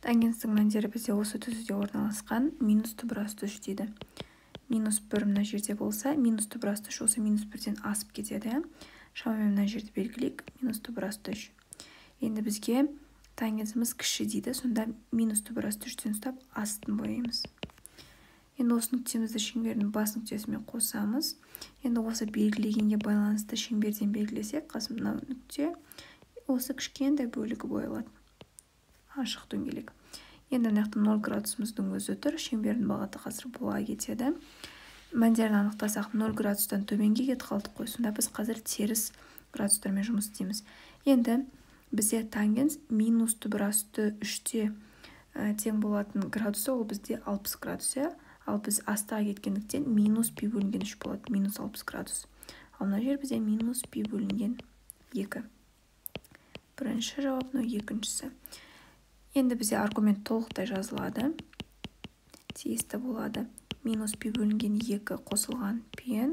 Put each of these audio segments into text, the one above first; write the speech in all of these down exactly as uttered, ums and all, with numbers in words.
Тангенстің мәндері бізде осы түзуде орналасқан. Минус түбірасты үш дейді. Минус бір мына жерде болса, минус түбірасты үш осы минус бірден асып кетеді. Шамамен мына жерді белгілейік. Минус түбірасты үш. Енді бізге тангенсіміз кіші дейді. Сонда минус түбірасты үштен ұстап астын бояймыз. Енді осы нүктемізді шеңбердің бас нүктесімен қосамыз. Енді осы белгілегенге байланысты шеңберден белгілесек, қасымда нүкте осы кішкентай бөлігі боялады. Ашық дөңгелек. Енді мынаяқта нөл градусымыздың өзі тұр. Шеңбердің бағыты қазір бұлай кетеді. Мәндерін анықтасақ нөл градустан төменге кетіп қалдық қой. Сонда біз қазір теріс градустармен жұмыс істейміз. Енді бізде тангенс минус түбірасты үште тең болатын градусы, ол бізде алпыс градус. Ал біз астаға кеткендіктен минус пи бөлінген үш болады. Минус алпыс градус. Ал мына жер бізде минус пи бөлінген екі. Бірінші жауап, но екіншісі. Енді бізде аргумент толықтай жазылады. Тиісті болады. Минус пи бөлінген екі қосылған пи-н.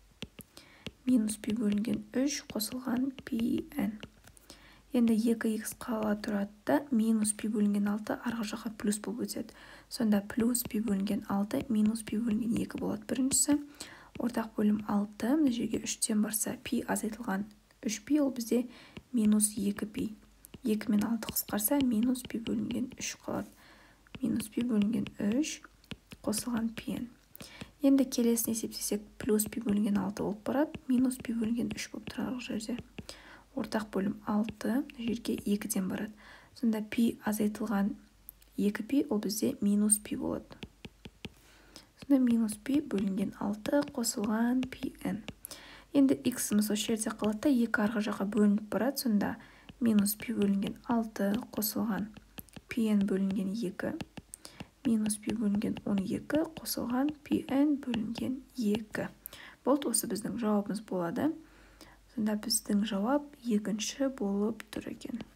Минус пи бөлінген үш қосылған пи-н. Енді екі икс қала тұрады, минус пи бөлінген алты арғы жаққа плюс болып өтеді. Сонда плюс пи бөлінген алты, минус пи бөлінген екі болады біріншісі. Ортақ бөлім алты, мына жерге үштен барса, пи азайтылған үш пи, ол бізде минус екі пи. екі мен алты қысқарса, минус пи бөлінген үш қалады. Минус пи бөлінген үш қосылған пи-н. Енді келесін есептесек, плюс пи бөлінген алты болып барады, минус пи бөлінген үш болып тұрар жерде. Ортақ бөлім алты, жерге екіден барады. Сонда пи азайтылған екі пи, ол бізде минус пи болады. Сонда минус пи бөлінген алты қосылған пи-н. Енді x-іміз осы жерде қалады, екі арғы жаққа бөлініп барады. Сонда минус пи бөлінген алты қосылған пи-н бөлінген екі. Минус пи бөлінген он екі қосылған пи-н бөлінген екі. Болды, осы біздің жауабымыз болады. Сонда біздің жауап екінші болып тұр екен.